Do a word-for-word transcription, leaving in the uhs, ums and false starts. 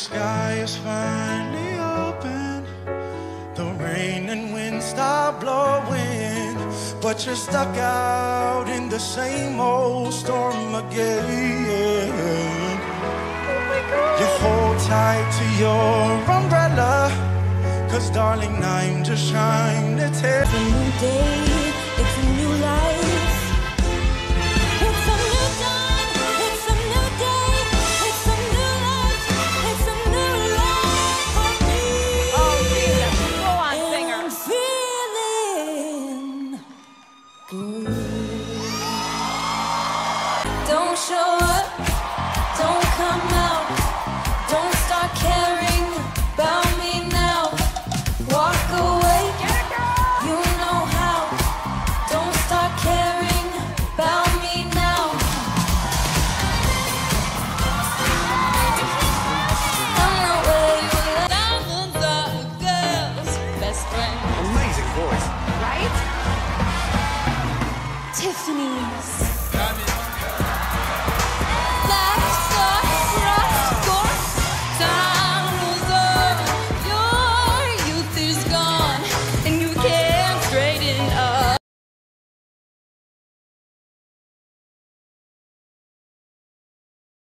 sky is finally open. The rain and wind stop blowing, but you're stuck out in the same old storm again. Oh my God. You hold tight to your umbrella, 'cause darling, I'm just trying to tell. It's a new day, it's a new life. It's a new dawn, it's a new day, it's a new life, it's a new life for me. Oh, Jesus, go on, singer. And I'm feeling good. Don't show